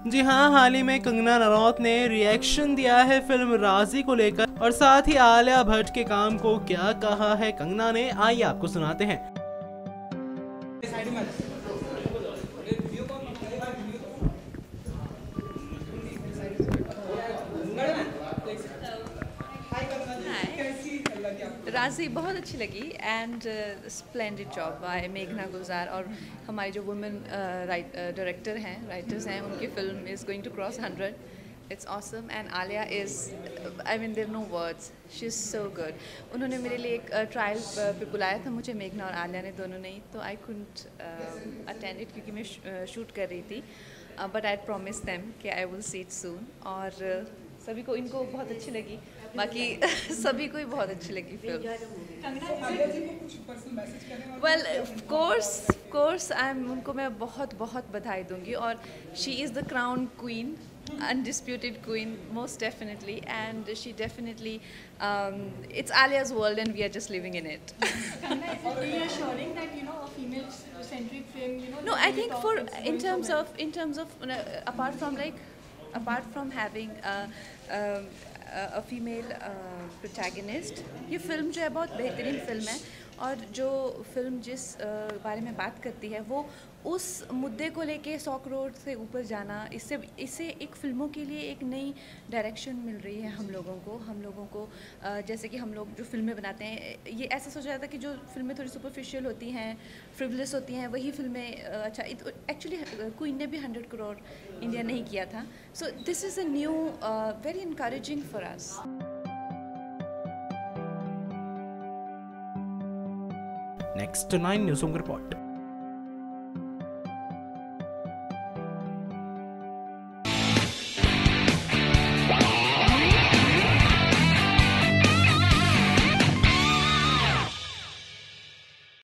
जी हाँ, हाल ही में कंगना रनौत ने रिएक्शन दिया है फिल्म राजी को लेकर और साथ ही आलिया भट्ट के काम को क्या कहा है कंगना ने, आइए आपको सुनाते हैं। राजी बहुत अच्छी लगी एंड स्प्लेंडेड जॉब बाय मेघना गुलजार और हमारी जो वुमेन डायरेक्टर हैं, राइटर्स हैं, उनकी film is going to cross 100. It's awesome and Alia is, I mean there no words, she is so good. उन्होंने मेरे लिए एक ट्रायल पे बुलाया था मुझे, मेघना और आलिया ने दोनों ने, तो आई कुडंट अटेंड इट क्योंकि मैं शूट कर रही थी, बट आई प्रॉमिस देम कि आई विल सी इट सून. और सभी को, इनको बहुत अच्छी लगी, बाकी सभी को ही बहुत अच्छी लगी फिल्म. वेल ऑफ कोर्स उनको मैं बहुत बहुत बधाई दूंगी, और she is the crown queen, undisputed queen, most definitely, and she definitely it's Alia's world and we are just living in it. Kanna, is it reassuring that a female centric film, No, I think for in terms of apart from having a female protagonist, ये film जो है बहुत बेहतरीन film है, और जो film जिस बारे में बात करती है वो उस मुद्दे को लेके 100 करोड़ से ऊपर जाना, इससे एक फ़िल्मों के लिए एक नई डायरेक्शन मिल रही है हम लोगों को. जैसे कि हम लोग जो फिल्में बनाते हैं, ये ऐसा सोचा जाता है कि जो फिल्में थोड़ी सुपरफिशियल होती हैं, फ्रिवलेस होती हैं, वही फिल्में अच्छा. एक्चुअली क्वीन ने भी 100 करोड़ इंडिया नहीं किया था. So this is a new very encouraging for us. Next 9 news report.